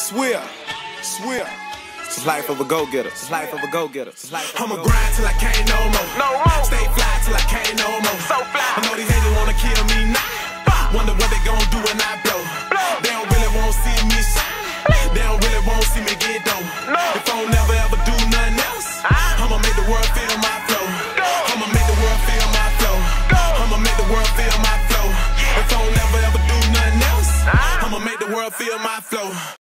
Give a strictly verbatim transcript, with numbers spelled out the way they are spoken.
Swear, swear. It's life of a go-getter. It's life of a go-getter. I'ma grind till I can't no more. No more. Stay fly till I can't no more. So fly. I know these haters wanna kill me now. Wonder what they gon' do when I blow.